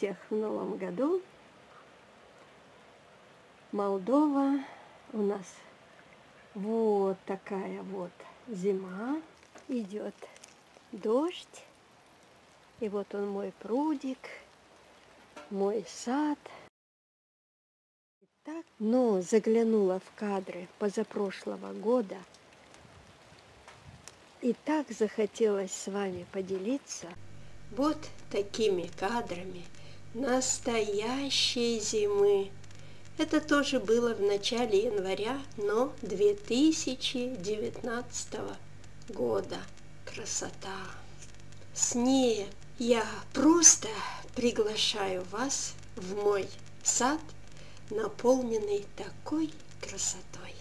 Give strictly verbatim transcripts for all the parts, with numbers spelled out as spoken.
всех в новом году. Молдова у нас вот такая вот зима. Идет дождь. И вот он, мой прудик, мой сад. Так, но заглянула в кадры позапрошлого года. И так захотелось с вами поделиться вот такими кадрами настоящей зимы. Это тоже было в начале января, но две тысячи девятнадцатого года. Красота! Снег! Я просто приглашаю вас в мой сад, наполненный такой красотой.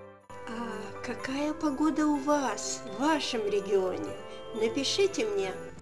Какая погода у вас, в вашем регионе? Напишите мне